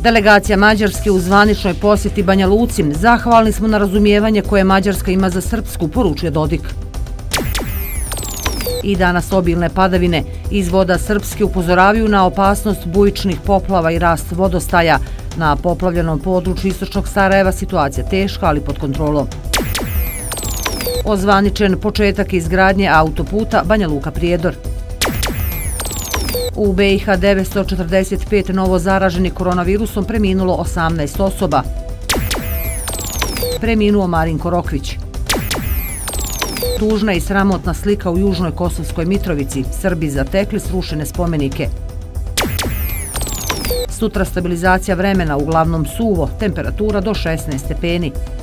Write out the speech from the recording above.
Delegacija Mađarske u zvaničnoj posjeti Banja Luci. Zahvalni smo na razumijevanje koje Mađarska ima za Srpsku, poručuje Dodik. I danas obilne padavine iz voda Srpske upozoravaju na opasnost bujičnih poplava i rast vodostaja. Na poplavljenom području istočnog Sarajeva situacija teška, ali pod kontrolom. Ozvaničen početak izgradnje autoputa Banja Luka-Prijedor. U BiH 945 novo zaraženih koronavirusom, preminulo 18 osoba. Preminuo Marinko Rokvić. Tužna i sramotna slika u južnoj Kosovskoj Mitrovici. Srbi zatekli srušene spomenike. Sutra stabilizacija vremena, uglavnom suvo, temperatura do 16 stepeni.